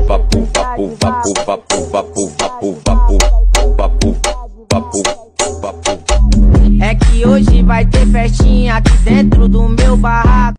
vapu, vapu, vapu, vapu, vapu, vapu, vapu, vapu, vapu, vapu. É que hoje vai ter festinha aqui dentro do meu barraco.